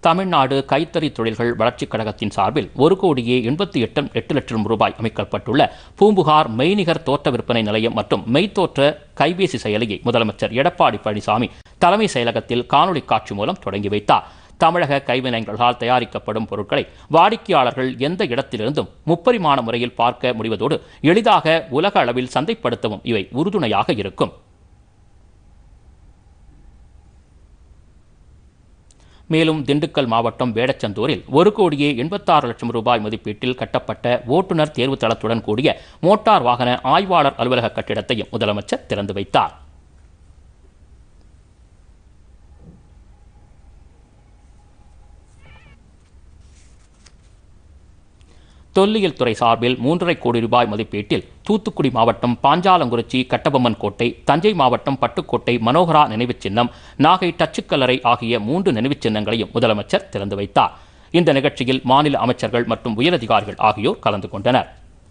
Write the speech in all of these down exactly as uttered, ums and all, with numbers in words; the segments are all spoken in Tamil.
தமிழ்நாடு கைத்தறி தொழில்கள் வளர்ச்சிக் கழகத்தின் சார்பில் ஒரு கோடியே எண்பத்தி எட்டு எட்டு லட்சம் ரூபாய் அமைக்கப்பட்டுள்ள பூம்புகார் மெய்நிகர் தோட்ட விற்பனை நிலையம் மற்றும் மெய்த்தோற்ற கைபேசி செயலியை முதலமைச்சர் எடப்பாடி பழனிசாமி தலைமை செயலகத்தில் காணொலி காட்சி மூலம் தொடங்கி வைத்தார். தமிழக கைவினைஞர்களால் தயாரிக்கப்படும் பொருட்களை வாடிக்கையாளர்கள் எந்த இடத்திலிருந்தும் முப்பரிமாண முறையில் பார்க்க முடிவதோடு எளிதாக உலக அளவில் சந்தைப்படுத்தவும் இவை உறுதுணையாக இருக்கும். மேலும் திண்டுக்கல் மாவட்டம் வேடச்சந்தூரில் ஒரு கோடியே எண்பத்தாறு லட்சம் ரூபாய் மதிப்பீட்டில் கட்டப்பட்ட ஓட்டுநர் தேர்வு தளத்துடன் கூடிய மோட்டார் வாகன ஆய்வாளர் அலுவலக கட்டிடத்தையும் முதலமைச்சர் திறந்து வைத்தார். தொல்லியல் துறை சார்பில் மூன்றரை கோடி ரூபாய் மதிப்பீட்டில் தூத்துக்குடி மாவட்டம் பாஞ்சாலங்குறிச்சி கட்டபொம்மன் கோட்டை, தஞ்சை மாவட்டம் பட்டுக்கோட்டை மனோகரா நினைவுச் சின்னம், நாகை டச்சுக்கல்லறை ஆகிய மூன்று நினைவுச் சின்னங்களையும் முதலமைச்சர் திறந்து வைத்தார். இந்த நிகழ்ச்சியில் மாநில அமைச்சர்கள் மற்றும் உயரதிகாரிகள் ஆகியோர் கலந்து கொண்டனர்.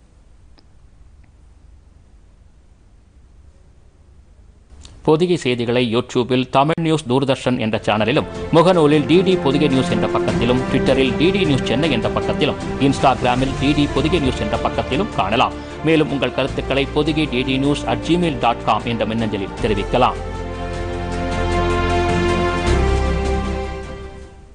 பொதிகை செய்திகளை யூடியூபில் தமிழ் நியூஸ் தூர்தர்ஷன் என்ற சேனலிலும், முகநூலில் டிடி பொதிகை நியூஸ் என்ற பக்கத்திலும், ட்விட்டரில் டிடி நியூஸ் சென்னை என்ற பக்கத்திலும், இன்ஸ்டாகிராமில் டிடி பொதிகை நியூஸ் என்ற பக்கத்திலும் காணலாம். மேலும் உங்கள் கருத்துக்களை Podhigai DD news at Gmail dot com என்ற மின்னஞ்சலில் தெரிவிக்கலாம்.